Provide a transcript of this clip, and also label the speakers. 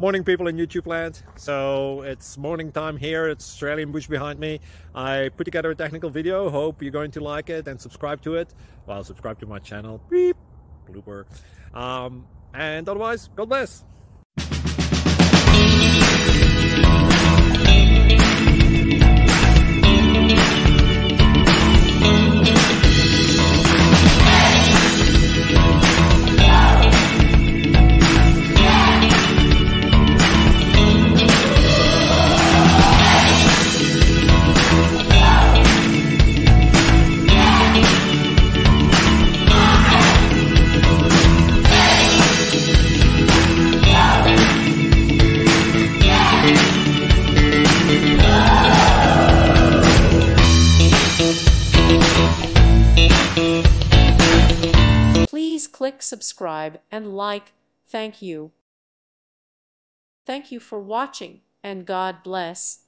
Speaker 1: Morning, people in YouTube land. So it's morning time here. It's Australian bush behind me. I put together a technical video. Hope you're going to like it and subscribe to it. Well, subscribe to my channel. Beep. Blooper. And otherwise, God bless.
Speaker 2: Please click subscribe and like. Thank you. Thank you for watching, and God bless.